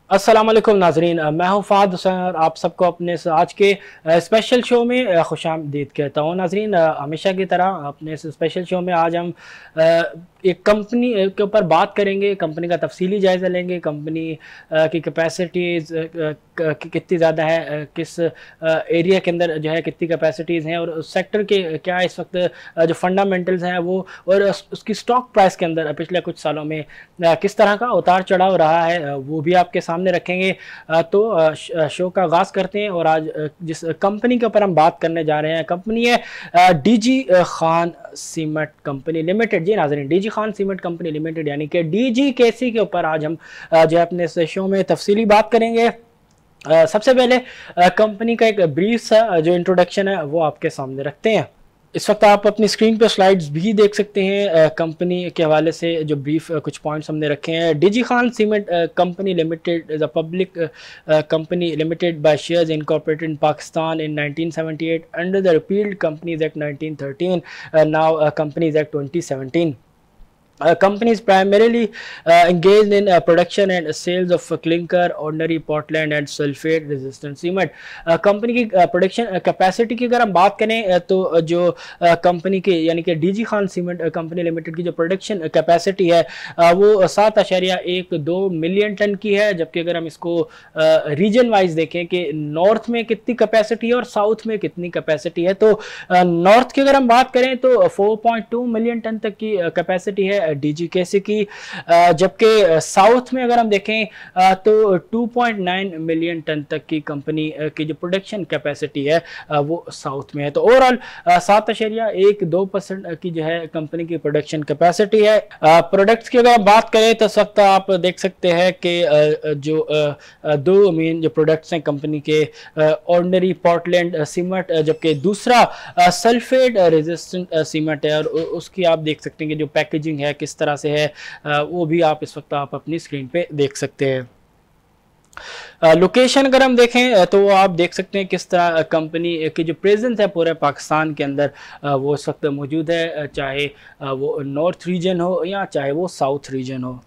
अस्सलाम वालेकुम नाजरीन, मैं हूँ फ़ाद हुसैन और आप सबको अपने आज के स्पेशल शो में खुशामदीद कहता हूँ। नाजरीन, हमेशा की तरह अपने इस स्पेशल शो में आज हम एक कंपनी के ऊपर बात करेंगे, कंपनी का तफसीली जायज़ा लेंगे, कंपनी की कैपेसिटीज़ कितनी ज़्यादा है, किस एरिया के अंदर जो है कितनी कैपेसिटीज़ हैं और उस सेक्टर के क्या इस वक्त जो फंडामेंटल्स हैं वो, और उसकी स्टॉक प्राइस के अंदर पिछले कुछ सालों में किस तरह का उतार चढ़ाव रहा है वो भी आपके सामने रखेंगे। तो शो का आगाज़ करते हैं और आज जिस कंपनी के ऊपर हम बात करने जा रहे हैं, कंपनी है DG Khan cement company limited. जी नाज़रीन, DG Khan cement company limited यानी कि डीजीकेसी के ऊपर आज हम जो है अपने इस शो में तफसीली बात करेंगे। सबसे पहले कंपनी का एक ब्रीफ सा जो इंट्रोडक्शन है वो आपके सामने रखते हैं। इस वक्त आप अपनी स्क्रीन पे स्लाइड्स भी देख सकते हैं। कंपनी के हवाले से जो ब्रीफ कुछ पॉइंट्स हमने रखे हैं। DG Khan cement company limited is a public company limited by shares incorporated in Pakistan in 1978 under the repealed companies act 1913, now companies act 2017. Companies primarily engaged in production and sales of clinker, ordinary Portland and sulfate resistant cement. Company की production capacity की अगर हम बात करें तो जो company के यानी कि DG Khan cement company limited की जो प्रोडक्शन कैपेसिटी है वो 7.12 मिलियन टन की है। जबकि अगर हम इसको रीजन वाइज देखें कि नॉर्थ में कितनी कैपेसिटी है और साउथ में कितनी कैपेसिटी है, तो नॉर्थ की अगर हम बात करें तो 4.2 मिलियन टन तक की कैपेसिटी है डीजीकेसी की। जबकि साउथ में अगर हम देखें तो 2.9 मिलियन टन तक की कंपनी की जो प्रोडक्शन कैपेसिटी है वो साउथ में है। तो ओवरऑल 7.12% की जो है कंपनी की प्रोडक्शन कैपेसिटी है। प्रोडक्ट्स की अगर बात करें तो इस वक्त आप देख सकते हैं कि जो दो मेन जो प्रोडक्ट्स हैं कंपनी के, ऑर्डिनरी पोर्टलैंड सीमेंट, जबकि दूसरा सल्फेट रेजिस्टेंट सीमेंट है। और उसकी आप देख सकते हैं कि जो पैकेजिंग है किस तरह से है वो भी आप इस वक्त आप अपनी स्क्रीन पे देख सकते हैं। लोकेशन अगर हम देखें तो आप देख सकते हैं किस तरह कंपनी की जो प्रेजेंस है पूरे पाकिस्तान के अंदर वो इस वक्त मौजूद है, चाहे वो नॉर्थ रीजन हो या चाहे वो साउथ रीजन हो।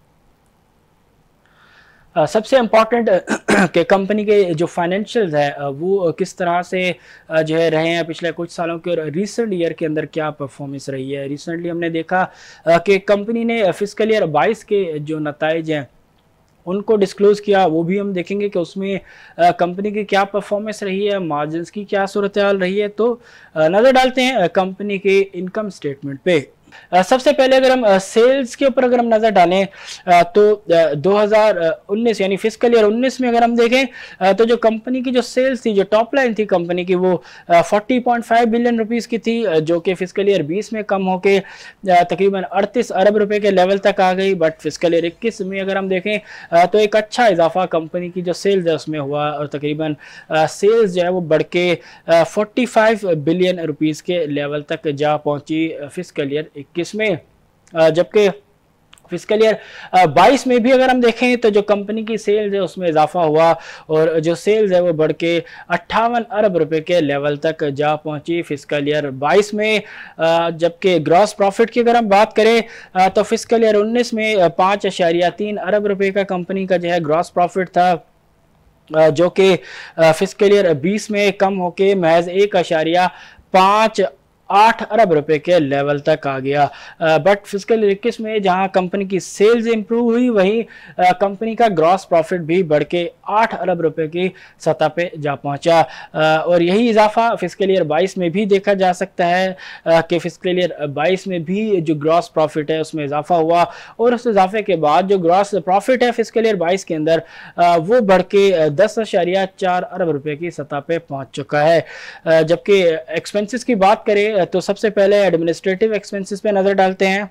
सबसे इम्पॉर्टेंट कि कंपनी के जो फाइनेंशियल्स है वो किस तरह से जो है रहे हैं पिछले कुछ सालों के, और रिसेंट ईयर के अंदर क्या परफॉर्मेंस रही है। रिसेंटली हमने देखा कि कंपनी ने फिस्कल ईयर 22 के जो नताइज हैं उनको डिस्क्लोज किया, वो भी हम देखेंगे कि उसमें कंपनी की क्या परफॉर्मेंस रही है, मार्जिन्स की क्या सूरत हाल रही है। तो नज़र डालते हैं कंपनी के इनकम स्टेटमेंट पे। सबसे पहले अगर हम सेल्स के ऊपर अगर हम नज़र डालें तो 2019 यानी फिस्कल ईयर 19 में अगर हम देखें तो जो कंपनी की जो सेल्स थी, जो टॉप लाइन थी कंपनी की, वो 40.5 बिलियन रुपीस की थी, जो कि फिस्कल ईयर 20 में कम होके तकरीबन 38 अरब रुपए के लेवल तक आ गई। बट फिस्कल ईयर 21 में अगर हम देखें तो एक अच्छा इजाफा कंपनी की जो सेल्स है उसमें हुआ और तकरीबन सेल्स जो है वो बढ़ के 45 बिलियन रुपीस के लेवल तक जा पहुंची फिस्कल ईयर 21 में। जबकि फिस्कल ईयर 22 में भी अगर हम देखें तो जो कंपनी की सेल्स है उसमें इजाफा हुआ और जो सेल्स है वो बढ़ के 58 अरब रुपए के लेवल तक जा पहुंची फिस्कल ईयर 22 में। जबकि ग्रॉस प्रॉफिट की अगर हम बात करें तो फिस्कल ईयर 19 में 5.3 अरब रुपए का कंपनी का जो है ग्रॉस प्रॉफिट था, जो कि फिस्कल ईयर 20 में कम होके महज 1.58 अरब रुपए के लेवल तक आ गया। बट फिस्कल 21 में जहां कंपनी की सेल्स इंप्रूव हुई, वहीं कंपनी का ग्रॉस प्रॉफिट भी बढ़ के 8 अरब रुपए की सतह पे जा पहुंचा। और यही इजाफा फिस्कल ईयर 22 में भी देखा जा सकता है कि फिस्कल ईयर 22 में भी जो ग्रॉस प्रॉफिट है उसमें इजाफा हुआ और उस इजाफे के बाद जो ग्रॉस प्रॉफिट है फिस्कल ईयर 22 के अंदर वो बढ़ के 10.4 अरब रुपए की सतह पे पहुंच चुका है। जबकि एक्सपेंसेस की बात करें तो सबसे पहले एडमिनिस्ट्रेटिव एक्सपेंसेस पे नजर डालते हैं।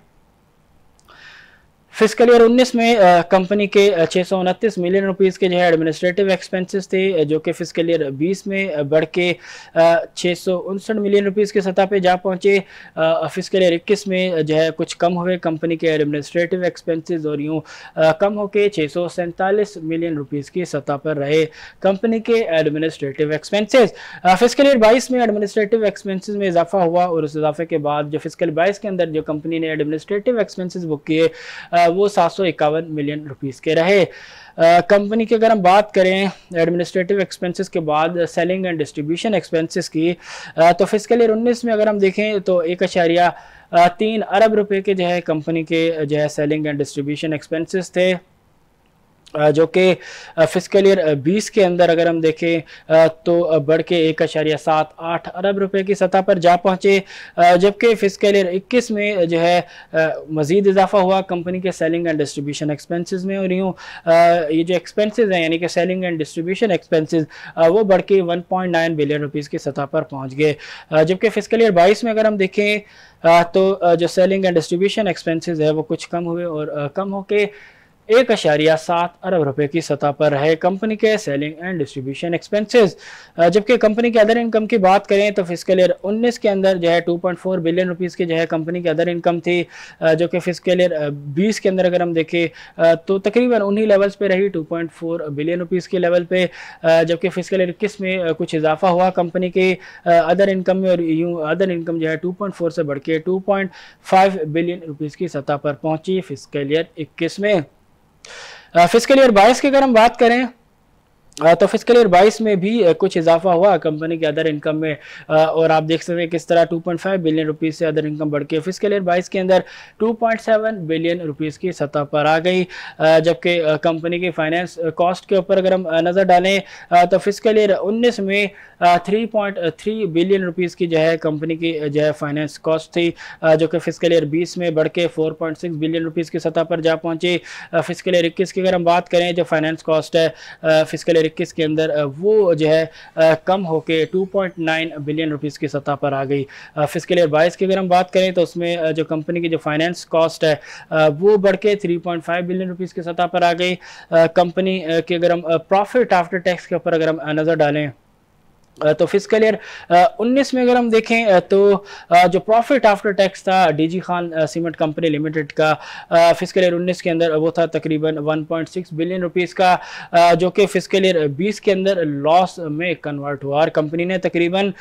फिस्कल ईयर 19 में कंपनी के 629 मिलियन रुपीस के जो है एडमिनिस्ट्रेटिव एक्सपेंसेस थे, जो कि फिस्कल ईयर 20 में बढ़ के 659 मिलियन रुपीस की सतह पे जा पहुंचे। फिस्कल ईयर 21 में जो है कुछ कम हुए कंपनी के एडमिनिस्ट्रेटिव एक्सपेंसेस और यूँ कम होके 647 मिलियन रुपीस की सतह पर रहे कंपनी के एडमिनिस्ट्रेटिव एक्सपेंसेस। फिस्कल ईयर 22 में एडमिनिस्ट्रेटिव एक्सपेंसेस में इजाफा हुआ और उस इजाफे के बाद जो फिस्कल 22 के अंदर जो कंपनी ने एडमिनिस्ट्रेटिव एक्सपेंसेस बुक किए वो 751 मिलियन रुपीस के रहे। कंपनी की अगर हम बात करें एडमिनिस्ट्रेटिव एक्सपेंसेस के बाद सेलिंग एंड डिस्ट्रीब्यूशन एक्सपेंसेस की, तो फिस्कल ईयर 19 में अगर हम देखें तो 1.3 अरब रुपए के जो है कंपनी के जो है सेलिंग एंड डिस्ट्रीब्यूशन एक्सपेंसेस थे, जो कि फिस्कल ईयर 20 के अंदर अगर हम देखें तो बढ़ के 1.78 अरब रुपए की सतह पर जा पहुंचे, जबकि फिस्कल ईयर 21 में जो है मजीद इजाफा हुआ कंपनी के सेलिंग एंड डिस्ट्रीब्यूशन एक्सपेंसेस में, और यूँ ये जो एक्सपेंसेस हैं यानी कि सेलिंग एंड डिस्ट्रीब्यूशन एक्सपेंसेस वो बढ़ के 1.9 बिलियन रुपीज़ की सतह पर पहुँच गए। जबकि फिस्कल ईयर 22 में अगर हम देखें तो जो सेलिंग एंड डिस्ट्रीब्यूशन एक्सपेंसेस है वो कुछ कम हुए और कम होके 1.7 अरब रुपए की सतह पर है कंपनी के सेलिंग एंड डिस्ट्रीब्यूशन एक्सपेंसेस। जबकि कंपनी के अदर इनकम की बात करें तो फिस्कल ईयर 19 के अंदर जो है 2.4 बिलियन रुपीस की जो है कंपनी की अदर इनकम थी, जो कि फिस्कल ईयर 20 के अंदर अगर हम देखें तो तकरीबन उन्हीं लेवल्स पे रही 2.4 बिलियन रुपीस के लेवल पे, जबकि फिस्कल ईयर 21 में कुछ इजाफा हुआ कंपनी के अदर इनकम में, और यूँ अदर इनकम जो है 2.4 से बढ़ के 2.5 बिलियन रुपीस की सतह पर पहुंची फिस्कल ईयर 21 में। फिस्कल ईयर 22 की अगर हम बात करें तो फिस्कल ईयर 22 में भी कुछ इजाफा हुआ कंपनी के अदर इनकम में, और आप देख सकते हैं किस तरह 2.5 बिलियन रुपीस से अदर इनकम बढ़ के फिस्कल ईयर 22 के अंदर 2.7 बिलियन रुपीस की सतह पर आ गई। जबकि कंपनी की फाइनेंस कॉस्ट के ऊपर अगर हम नज़र डालें तो फिस्कल ईयर 19 में 3.3 बिलियन रुपीस की जो है कंपनी की जो है फाइनेंस कॉस्ट थी, जो कि फिस्कल ईयर 20 में बढ़ के 4.6 बिलियन रुपीस की सतह पर जा पहुंची। फिस्कल ईयर 21 की अगर हम बात करें जो फाइनेंस कॉस्ट है फिस्कल 21 के अंदर वो जो है कम होके 2.9 बिलियन रुपीस की सतह पर आ गई। फिस्कल ईयर 22 की अगर हम बात करें तो उसमें जो कंपनी की जो फाइनेंस कॉस्ट है वो बढ़ के 3.5 बिलियन रुपीस की सतह पर आ गई। कंपनी की अगर हम प्रॉफिट आफ्टर टैक्स के ऊपर अगर हम नज़र डालें तो फिस्कल ईयर 19 में अगर हम देखें तो जो प्रॉफिट आफ्टर टैक्स था DG Khan cement company limited का फिस्कल ईयर 19 के अंदर वो था तकरीबन 1.6 बिलियन रुपीस का, जो कि फिस्कल ईयर 20 के अंदर लॉस में कन्वर्ट हुआ और कंपनी ने तकरीबन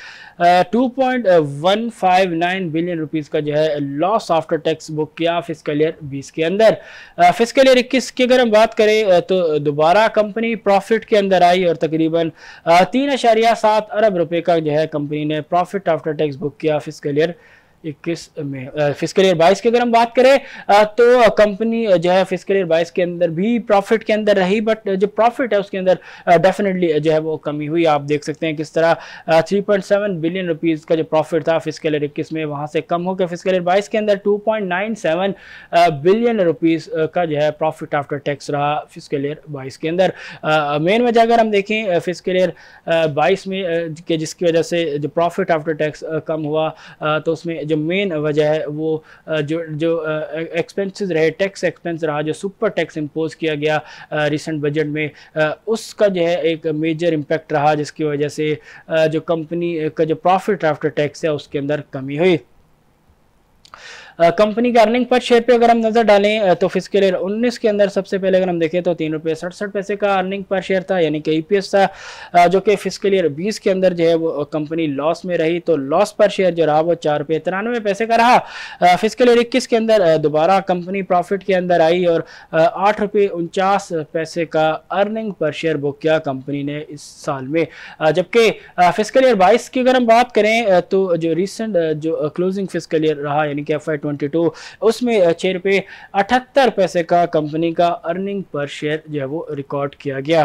2.159 बिलियन रुपीस का जो है लॉस आफ्टर टैक्स बुक किया फिस्कल ईयर 20 के अंदर। फिस्कल ईयर 21 की अगर हम बात करें तो दोबारा कंपनी प्रॉफिट के अंदर आई और तकरीबन 3.7 अरब रुपए का जो है कंपनी ने प्रॉफिट आफ्टर टैक्स बुक किया फिस्कल ईयर 21 में। फिस्कल ईयर 22 की अगर हम बात करें तो कंपनी जो है फिस्कल ईयर 22 के अंदर भी प्रॉफिट के अंदर रही, बट जो प्रॉफिट है उसके अंदर डेफिनेटली जो है वो कमी हुई। आप देख सकते हैं किस तरह 3.7 बिलियन रुपीस का जो प्रॉफिट था फिस्कल ईयर 21 में वहां से कम होकर फिस्कल ईयर 22 के अंदर 2.97 बिलियन रुपीस का जो है प्रॉफिट आफ्टर टैक्स रहा फिस्कल ईयर 22 के अंदर। मेन वजह अगर हम देखें फिस्कल ईयर 22 में कि जिसकी वजह से जो प्रॉफिट आफ्टर टैक्स कम हुआ तो उसमें जो मेन वजह है वो जो एक्सपेंसेस रहे टैक्स एक्सपेंस रहा जो सुपर टैक्स इम्पोज किया गया रिसेंट बजट में, उसका जो है एक मेजर इम्पैक्ट रहा जिसकी वजह से जो कंपनी का जो प्रॉफिट आफ्टर टैक्स है उसके अंदर कमी हुई। कंपनी के अर्निंग पर शेयर पे अगर हम नजर डालें तो फिस्कल ईयर 19 के अंदर सबसे पहले अगर हम देखें तो 3.67 का अर्निंग पर शेयर था यानी कि ईपीएस था, जो कि फिस्कल ईयर 20 के अंदर जो है वो कंपनी लॉस में रही तो लॉस पर शेयर जो रहा वो 4.93 का रहा। फिस्कल ईयर 21 के अंदर दोबारा कंपनी प्रॉफिट के अंदर आई और 8.49 का अर्निंग पर शेयर बुक किया कंपनी ने इस साल में। जबकि फिस्कल ईयर 22 की अगर हम बात करें तो जो रिसेंट जो क्लोजिंग फिस्कल ईयर रहा यानी कि FY22 उसमें 6.78 का कंपनी का अर्निंग पर शेयर जो है वो रिकॉर्ड किया गया।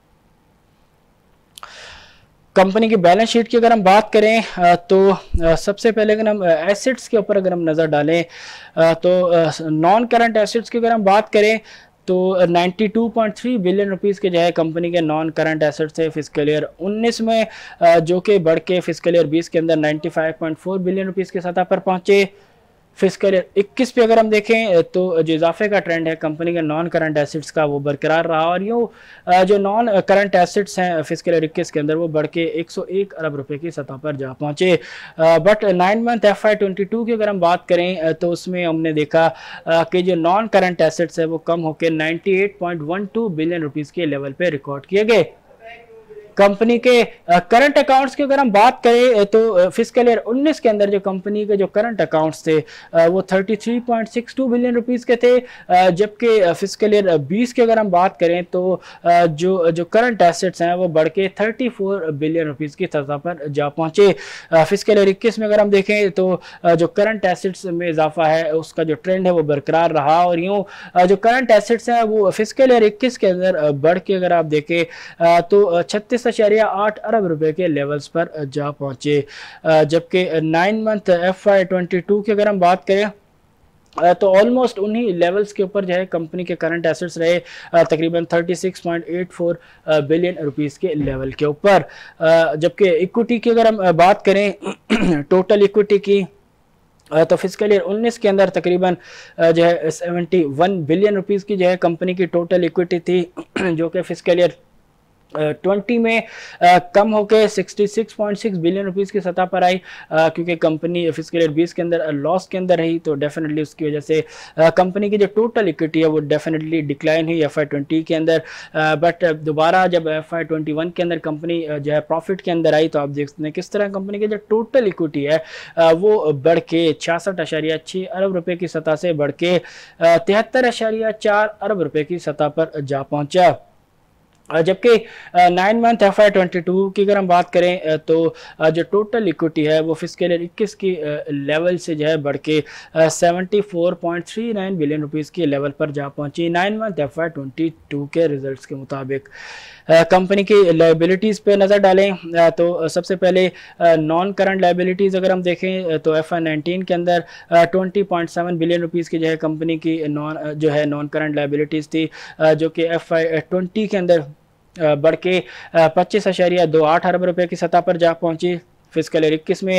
कंपनी की बैलेंस शीट की अगर हम बात करें तो सबसे पहले अगर हम एसेट्स के ऊपर अगर हम नज़र डालें तो नॉन करंट एसेट्स की अगर हम बात करें तो 92.3 बिलियन रुपीस के जो है कंपनी के नॉन करंट एसेट्स है फिस्कल ईयर 19 में, जो कि बढ़ के फिस्कल ईयर 20 के अंदर 95.4 बिलियन रुपीस की सतह पर पहुंचे। फिस्कल ईयर 21 पे अगर हम देखें तो जो इजाफे का ट्रेंड है कंपनी के नॉन करंट एसेट्स का वो बरकरार रहा और यूँ जो नॉन करंट एसेट्स हैं फिस्कल ईयर 21 के अंदर वो बढ़ के 101 अरब रुपए की सतह पर जा पहुंचे। बट 9 मंथ FY22 की अगर हम बात करें तो उसमें हमने देखा कि जो नॉन करंट एसेट्स है वो कम होकर 98.12 बिलियन रुपीज़ के लेवल पे रिकॉर्ड किए गए। कंपनी के करंट अकाउंट्स की अगर हम बात करें तो फिस्कल ईयर 19 के अंदर जो कंपनी के जो करंट अकाउंट्स थे वो 33.62 बिलियन रुपीस के थे, जबकि फिस्कल ईयर 20 की अगर हम बात करें तो जो करंट एसेट्स हैं वो बढ़ के 34 बिलियन रुपीस की सतह पर जा पहुंचे। फिस्कल ईयर 21 में अगर हम देखें तो जो करंट एसेट्स में इजाफा है उसका जो ट्रेंड है वो बरकरार रहा, और यूँ जो करंट एसेट्स हैं वो फिस्कल ईयर 21 के अंदर बढ़ के अगर आप देखें तो 36.8 अरब रुपए के लेवल्स पर जा पहुंचे, जबकि 9 मंथ FY22 की अगर हम बात करें तो ऑलमोस्ट उन्हीं लेवल्स के ऊपर जो है कंपनी के करंट एसेट्स रहे, तकरीबन 36.84 बिलियन रुपीस के लेवल के ऊपर। जबकि इक्विटी की अगर हम बात करें टोटल इक्विटी की तो फिस्कल ईयर 19 के अंदर तकरीबन जो है 71 बिलियन रुपीस की जो है कंपनी की टोटल इक्विटी थी, जो कि फिस्कल ईयर 20 में कम होकर 66.6 बिलियन रुपीस की सतह पर आई, क्योंकि कंपनी फिस्कल ईयर 20 के अंदर लॉस के अंदर रही, तो डेफिनेटली उसकी वजह से कंपनी की जो टोटल इक्विटी है वो डेफिनेटली डिक्लाइन हुई FY20 के अंदर। बट दोबारा जब FY21 के अंदर कंपनी जो है प्रॉफिट के अंदर आई तो आप देख सकते हैं किस तरह कंपनी की जो टोटल इक्विटी है वो बढ़ के 66.6 अरब रुपए की सतह से बढ़ के 73.4 अरब रुपए की सतह पर जा पहुंचा। जबकि 9 मंथ FY22 की अगर हम बात करें तो जो टोटल इक्विटी है वो फिस्कल ईयर 21 की लेवल से जो है बढ़ के 74.39 बिलियन रुपीस के लेवल पर जा पहुंची 9 मंथ FY22 के रिजल्ट्स के मुताबिक। कंपनी की लायबिलिटीज़ पे नज़र डालें तो सबसे पहले नॉन करंट लायबिलिटीज़ अगर हम देखें तो FY19 के अंदर 20.7 बिलियन रुपीस की जो है कंपनी की नॉन करंट लायबिलिटीज़ थी, जो कि FY20 के अंदर बढ़ के 25.28 अरब रुपए की सतह पर जा पहुंची। फिस्कल ईयर 21 में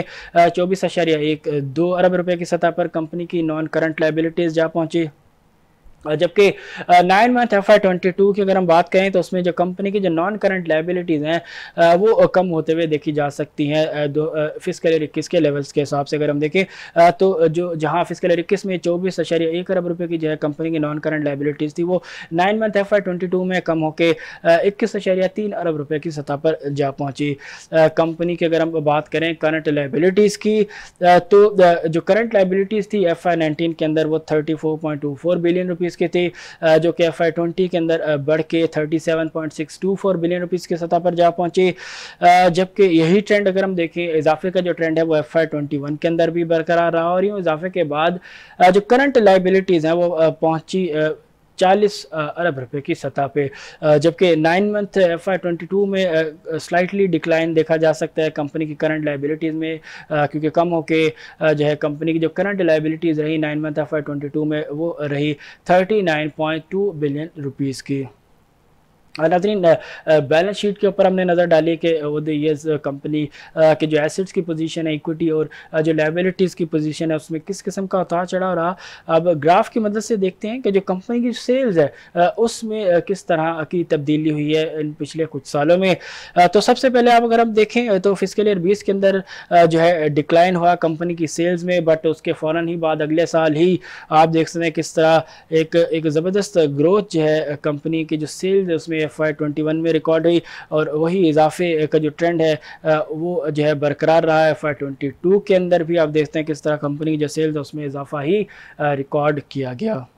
24.12 अरब रुपए की सतह पर कंपनी की नॉन करंट लायबिलिटीज़ जा पहुंची, जबकि 9 मंथ FY22 की अगर हम बात करें तो उसमें जो कंपनी की जो नॉन करंट लायबिलिटीज़ हैं वो कम होते हुए देखी जा सकती हैं फिस्कल ईयर 21 के लेवल्स के हिसाब से। अगर हम देखें तो जो जहां फिस्कल ईयर 21 में 24.1 अरब रुपए की जो है कंपनी की नॉन करंट लायबिलिटीज़ थी वो 9 मंथ FY22 में कम होकर 21.3 अरब रुपए की सतह पर जा पहुंची। कंपनी की अगर हम बात करें करंट लायबिलिटीज़ की तो जो करंट लायबिलिटीज़ थी FY19 के अंदर वो 34.24 बिलियन रुपीस की थी, जो कि FY20 के अंदर बढ़ के 37.624 बिलियन रुपीस की सतह पर जा पहुंची। जबकि यही ट्रेंड अगर हम देखें इजाफे का जो ट्रेंड है वो FY21 के अंदर भी बरकरार रहा, और यूँ इजाफे के बाद जो करंट लायबिलिटीज़ हैं वो पहुंची 40 अरब रुपए की सतह पे, जबकि 9 मंथ FY22 में स्लाइटली डिक्लाइन देखा जा सकता है कंपनी की करंट लायबिलिटीज़ में, क्योंकि कम होके जो है कंपनी की जो करंट लायबिलिटीज़ रही 9 मंथ FY22 में वो रही 39.2 बिलियन रुपीस की। नाज़रीन, बैलेंस शीट के ऊपर हमने नज़र डाली कि ओवर द ईयर्स कंपनी के जो एसेट्स की पोजीशन है इक्विटी और जो लायबिलिटीज़ की पोजीशन है उसमें किस किस्म का उतार चढ़ाव रहा। अब ग्राफ की मदद से देखते हैं कि जो कंपनी की सेल्स है उसमें किस तरह की तब्दीली हुई है इन पिछले कुछ सालों में। तो सबसे पहले आप अगर हम देखें तो फिस्कल ईयर 20 के अंदर जो है डिक्लाइन हुआ कंपनी की सेल्स में, बट उसके फ़ौरन ही बाद अगले साल ही आप देख सकते हैं किस तरह एक ज़बरदस्त ग्रोथ जो है कंपनी की जो सेल्स है उसमें FY21 में रिकॉर्ड हुई, और वही इजाफे का जो ट्रेंड है वो जो है बरकरार रहा है। FY22 के अंदर भी आप देखते हैं किस तरह कंपनी की जो सेल्स है उसमें इजाफा ही रिकॉर्ड किया गया।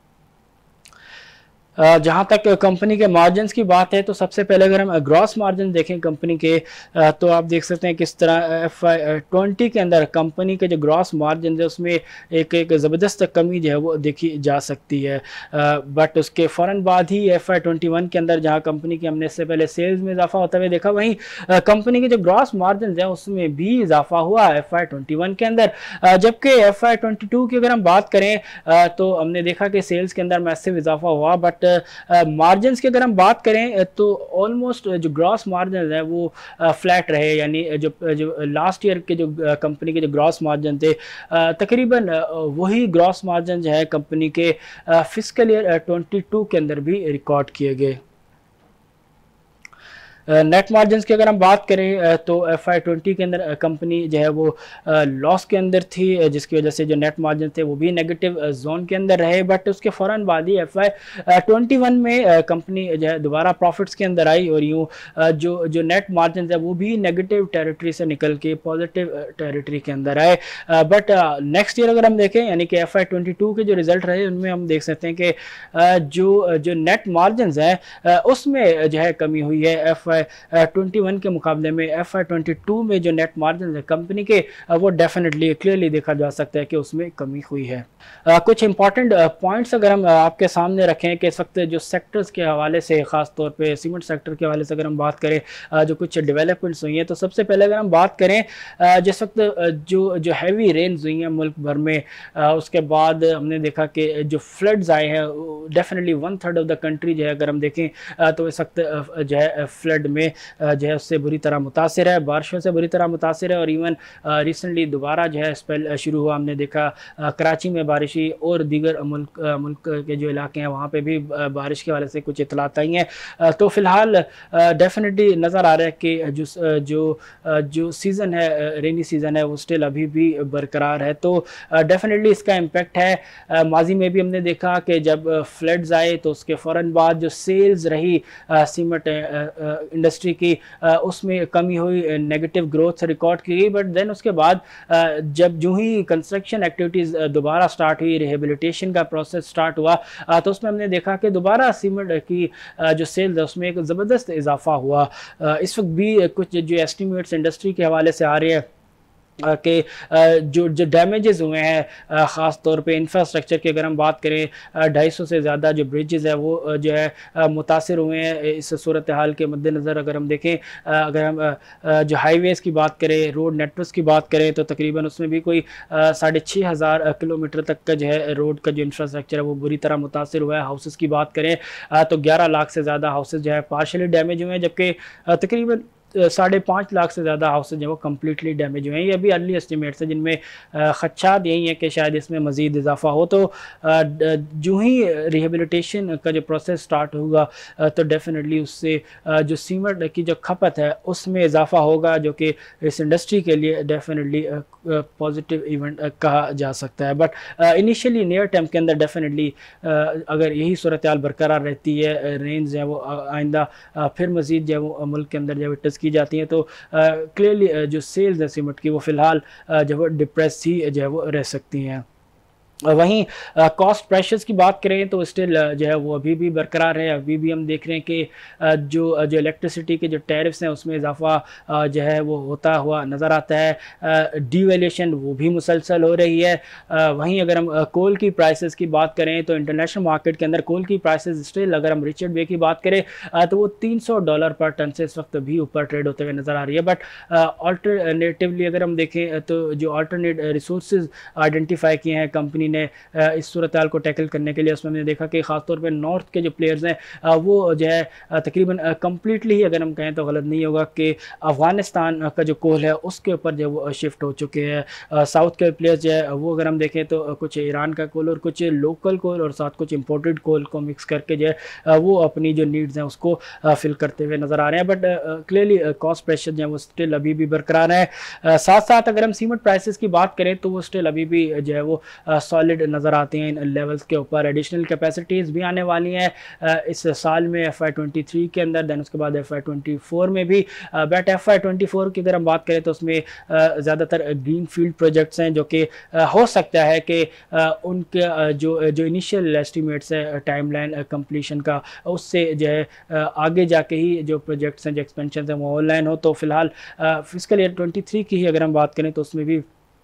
जहाँ तक कंपनी के मार्जिन्स की बात है तो सबसे पहले अगर हम ग्रॉस मार्जिन देखें कंपनी के तो आप देख सकते हैं किस तरह FY20 के अंदर कंपनी के जो ग्रॉस मार्जिन है उसमें एक ज़बरदस्त कमी जो है वो देखी जा सकती है, बट उसके फ़ौरन बाद ही FY21 के अंदर जहाँ कंपनी की हमने इससे पहले सेल्स में इजाफा होता हुआ देखा, वहीं कंपनी के जो ग्रॉस मार्जिन है उसमें भी इजाफा हुआ FY21 के अंदर। जबकि FY22 की अगर हम बात करें तो हमने देखा कि सेल्स के अंदर मैसिव इजाफा हुआ, बट मार्जिन्स की अगर हम बात करें तो ऑलमोस्ट जो ग्रॉस मार्जिन है वो फ्लैट रहे, यानी जो लास्ट ईयर के जो कंपनी के जो ग्रॉस मार्जिन थे तकरीबन वही ग्रॉस मार्जिन जो है कंपनी के फिस्कल ईयर 22 के अंदर भी रिकॉर्ड किए गए। नेट मार्जिन की अगर हम बात करें तो FY20 के अंदर कंपनी जो है वो लॉस के अंदर थी, जिसकी वजह से जो नेट मार्जिन थे वो भी नेगेटिव जोन के अंदर रहे। बट उसके फ़ौरन बाद ही FY21 में कंपनी जो है दोबारा प्रॉफिट्स के अंदर आई और यूँ जो नेट मार्जिन है वो भी नेगेटिव टेरिटरी से निकल के पॉजिटिव टेरिटरी के अंदर आए। बट नेक्स्ट ईयर अगर हम देखें यानी कि FY22 के जो रिजल्ट रहे उनमें हम देख सकते हैं कि जो नेट मार्जिन है उसमें जो है कमी हुई है। FY21 के मुकाबले में FY22 में जो नेट मार्जिन है कंपनी के वो डेफिनेटली क्लियरली देखा जा सकता है कि उसमें कमी हुई है। कुछ इंपॉर्टेंट पॉइंट्स अगर हम आपके सामने रखें कि इस वक्त जो सेक्टर्स के हवाले से, ख़ास तौर पे सीमेंट सेक्टर के हवाले से अगर हम बात करें जो कुछ डेवलपमेंट्स हुई हैं, तो सबसे पहले अगर हम बात करें जिस वक्त जो हैवी रेन्स हुई हैं मुल्क भर में, उसके बाद हमने देखा कि जो फ्लड्स आए हैं डेफिनेटली 1/3 ऑफ द कंट्री जो है अगर हम देखें तो इस वक्त जो है फ्लड में जो है उससे बुरी तरह मुतासिर है, बारिशों से बुरी तरह मुतासिर है। और इवन रिसेंटली दोबारा जो है स्पेल शुरू हुआ, हमने देखा कराची में बारिश हुई और दीगर मुल्क के जो इलाके हैं वहाँ पे भी बारिश के हवाले से कुछ इतलात आई हैं। तो फ़िलहाल डेफिनेटली नज़र आ रहा है कि जो सीज़न है, रेनी सीज़न है, वो स्टिल अभी भी बरकरार है। तो डेफिनेटली इसका इम्पेक्ट है। माजी में भी हमने देखा कि जब फ्लड्स आए तो उसके फ़ौरन बाद जो सेल्स रही सीमेंट इंडस्ट्री की उसमें कमी हुई, नेगेटिव ग्रोथ रिकॉर्ड की गई। बट देन उसके बाद जब जो ही कंस्ट्रक्शन एक्टिविटीज़ दोबारा स्टार्ट हुई, रिहेबिलिटेशन का प्रोसेस स्टार्ट हुआ, तो उसमें हमने देखा कि दोबारा सीमेंट की जो सेल्स है उसमें एक ज़बरदस्त इजाफा हुआ। इस वक्त भी कुछ जो एस्टिमेट्स इंडस्ट्री के हवाले से आ रहे हैं कि जो डैमेजेस हुए हैं ख़ास तौर पे इंफ्रास्ट्रक्चर की अगर हम बात करें, 250 से ज़्यादा जो ब्रिजेस है वो जो है मुतासिर हुए हैं। इस सूरत हाल के मद्देनज़र अगर हम देखें, अगर हम जो हाईवेज़ की बात करें, रोड नेटवर्क की बात करें, तो तकरीबन उसमें भी कोई 6500 किलोमीटर तक का जो है रोड का जो इंफ्रास्ट्रक्चर है वो बुरी तरह मुतासिर हुआ है। हाउसेस की बात करें तो 11 लाख से ज़्यादा हाउसेस जो है पार्शली डैमेज हुए हैं, जबकि तकरीबन 5.5 लाख से ज़्यादा हाउसेज हैं वो कम्प्लीटली डैमेज हुए हैं। ये भी अर्ली एस्टिमेट्स है जिनमें खदशात यही है कि शायद इसमें मज़ीद इजाफा हो। तो जो ही रिहेबिलिटेशन का जो प्रोसेस स्टार्ट होगा तो डेफिनेटली उससे जो सीमेंट की जो खपत है उसमें इजाफा होगा, जो कि इस इंडस्ट्री के लिए डेफिनेटली पॉजिटिव इवेंट कहा जा सकता है। बट इनिशियली नियर टर्म के अंदर डेफिनेटली अगर यही सूरत हाल बरकरार रहती है, रेंज है वो आइंदा फिर मज़ीद जो है वो मुल्क के अंदर जो है की जाती हैं, तो क्लियरली जो सेल्स है सीमेंट की वो फ़िलहाल जो है डिप्रेस ही जो है वो रह सकती हैं। वहीं कॉस्ट प्रेशर्स की बात करें तो स्टिल जो है वो अभी भी बरकरार है। अभी भी हम देख रहे हैं कि जो इलेक्ट्रिसिटी के जो टैरिफ्स हैं उसमें इजाफा जो है वो होता हुआ नज़र आता है। डीवैल्यूएशन वो भी मुसलसल हो रही है। वहीं अगर हम कोल की प्राइसेस की बात करें तो इंटरनेशनल मार्केट के अंदर कोल की प्राइसेस स्टिल, अगर हम रिचर्ड वे की बात करें तो वो $300 पर टन से इस वक्त भी ऊपर ट्रेड होते हुए नज़र आ रही है। बट अल्टरनेटिवली अगर हम देखें तो जो अल्टरनेट रिसोर्सेज आइडेंटिफाई किए हैं कंपनी ने इस सूरत हाल को टैकल करने के लिए, उसमें हमने देखा कि ख़ासतौर पे नॉर्थ के जो प्लेयर्स हैं वो जो है तकरीबन कम्प्लीटली ही अगर हम कहें तो गलत नहीं होगा कि अफ़गानिस्तान का जो कोल है उसके ऊपर जो वो शिफ्ट हो चुके हैं। साउथ के प्लेयर्स जो है वो अगर हम देखें तो कुछ ईरान का कोल और कुछ लोकल कोल और साथ कुछ इम्पोर्टेड कोल को मिक्स करके जो है वो अपनी जो नीड्स हैं उसको फिल करते हुए नज़र आ रहे हैं। बट क्लियरली कॉस्ट प्रेशर जो है वो स्टिल अभी भी बरकरार है। साथ साथ अगर हम सीमेंट प्राइसेस की बात करें तो वो स्टिल अभी भी जो है वो सॉलिड नज़र आती हैं इन लेवल्स के ऊपर। एडिशनल कैपेसिटीज़ भी आने वाली हैं इस साल में FY23 के अंदर, दैन उसके बाद FY24 में भी। बट FY24 की अगर हम बात करें तो उसमें ज़्यादातर ग्रीन फील्ड प्रोजेक्ट्स हैं जो कि हो सकता है कि उनके जो इनिशियल एस्टिमेट्स है टाइमलाइन कंप्लीशन का उससे जो है आगे जाके ही जो प्रोजेक्ट्स हैं, जो एक्सपेंशन हैं वो ऑनलाइन हो। तो फिलहाल फिस्कल ईयर 23 की ही अगर हम बात करें तो उसमें भी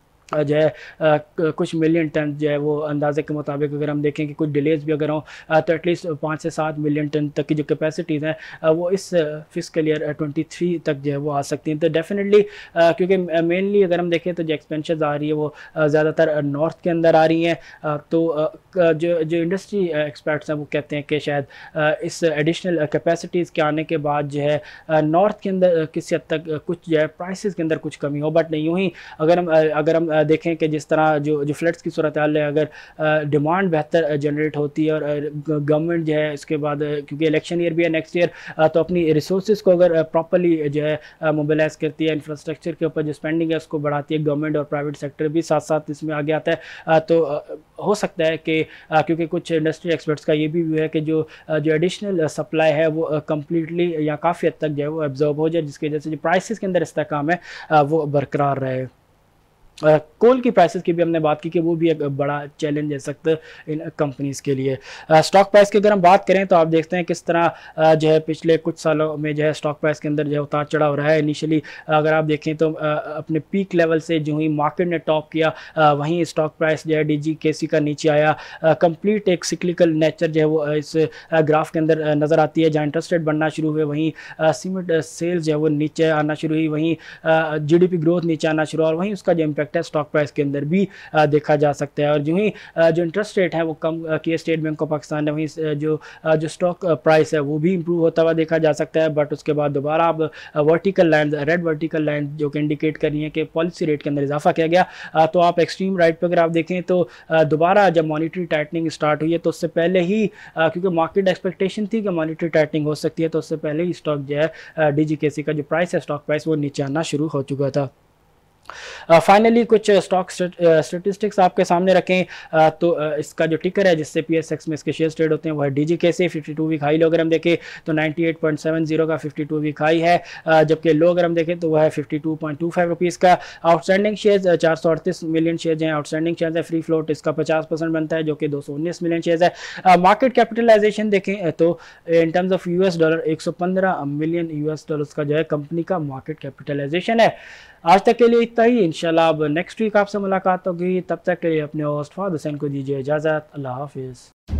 जो है कुछ मिलियन टन जो है वो अंदाजे के मुताबिक अगर हम देखें कि कुछ डिलेज भी अगर हों तो एटलीस्ट 5 से 7 मिलियन टन तक की जो कैपेसिटीज़ हैं वो इस फिस्कल ईयर 23 तक जो है वो आ सकती हैं। तो डेफिनेटली क्योंकि मेनली अगर हम देखें तो जो एक्सपेंशन आ रही है वो ज़्यादातर नॉर्थ के अंदर आ रही हैं। तो जो इंडस्ट्री एक्सपर्ट्स हैं वो कहते हैं कि शायद इस एडिशनल कैपेसिटीज़ के आने के बाद जो है नॉर्थ के अंदर किसी हद तक कुछ जो है प्राइसेस के अंदर कुछ कमी हो। बट यूँ ही अगर हम देखें कि जिस तरह जो जो फ्लड्स की सूरत हाल है, अगर डिमांड बेहतर जनरेट होती है और गवर्नमेंट जो है इसके बाद क्योंकि इलेक्शन ईयर भी है नेक्स्ट ईयर, तो अपनी रिसोर्सेज को अगर प्रॉपर्ली जो है मोबिलाइज करती है, इंफ्रास्ट्रक्चर के ऊपर जो स्पेंडिंग है उसको बढ़ाती है गवर्नमेंट और प्राइवेट सेक्टर भी साथ साथ इसमें आगे आता है, तो हो सकता है कि क्योंकि कुछ इंडस्ट्री एक्सपर्ट्स का ये भी व्यू है कि जो जो एडिशनल सप्लाई है वो कम्प्लीटली या काफ़ी हद तक जो है वो एब्जॉर्ब हो जाए, जिसकी वजह से जो प्राइसेस के अंदर इस्तेहकाम है वो बरकरार रहे। कोल की प्राइसेस की भी हमने बात की कि वो भी एक बड़ा चैलेंज है सकता इन कंपनीज़ के लिए। स्टॉक प्राइस की अगर हम बात करें तो आप देखते हैं किस तरह जो है पिछले कुछ सालों में जो है स्टॉक प्राइस के अंदर जो है उतार चढ़ाव हो रहा है। इनिशियली अगर आप देखें तो अपने पीक लेवल से जो ही मार्केट ने टॉप किया वहीं स्टॉक प्राइस जो है DGKC का नीचे आया। कंप्लीट एक सिक्लिकल नेचर जो है वो इस ग्राफ के अंदर नज़र आती है। जहाँ इंटरेस्ट रेट बढ़ना शुरू हुए वहीं सीमेंट सेल्स जो है वो नीचे आना शुरू हुई, वहीं GDP ग्रोथ नीचे आना शुरू, और वहीं उसका जो इम्पैक्ट है स्टॉक प्राइस के अंदर भी देखा जा सकता है। और जो ही जो इंटरेस्ट रेट है वो कम किए स्टेट बैंक ऑफ पाकिस्तान ने, वहीं जो स्टॉक प्राइस है वो भी इंप्रूव होता हुआ देखा जा सकता है। बट उसके बाद दोबारा अब vertical line, red vertical line जो कि इंडिकेट कर रही है कि पॉलिसी रेट के अंदर इजाफा किया गया, तो आप एक्सट्रीम राइट पर अगर आप देखें तो दोबारा जब मॉनिटरी टाइटनिंग स्टार्ट हुई है तो उससे पहले ही क्योंकि मार्केट एक्सपेक्टेशन थी कि मॉनिटरी टाइटनिंग हो सकती है, तो उससे पहले ही स्टॉक जो है DGKC का जो प्राइस है स्टॉक प्राइस वो नीचे आना शुरू हो चुका था। फाइनली कुछ स्टॉक स्टेटिस्टिक्स आपके सामने रखें, तो इसका जो टिकर है जिससे PSX में इसके शेयर्स ट्रेड होते हैं वो है DGKC। 52 वीक हाई लो अगर हम देखें तो 98.70 का 52 वीक हाई है, जबकि लो अगर हम देखें तो वह है 52.25 रुपीज़ का। आउटस्टैंडिंग शेयर्स 438 मिलियन शेयर्स हैं, आउटस्टैंडिंग शेयर्स है। फ्री फ्लोट इसका 50% बनता है जो कि 219 मिलियन शेयर्स है। मार्केट कैपिटलाइजेशन देखें तो in terms of $, 115 million US का जो है कंपनी का मार्केट कैपिटलाइजेशन है। आज तक के लिए इतना ही, इंशाल्लाह अब नेक्स्ट वीक आपसे मुलाकात होगी। तब तक के लिए अपने होस्ट फादर हुसैन को दीजिए इजाज़त। अल्लाह हाफिज़।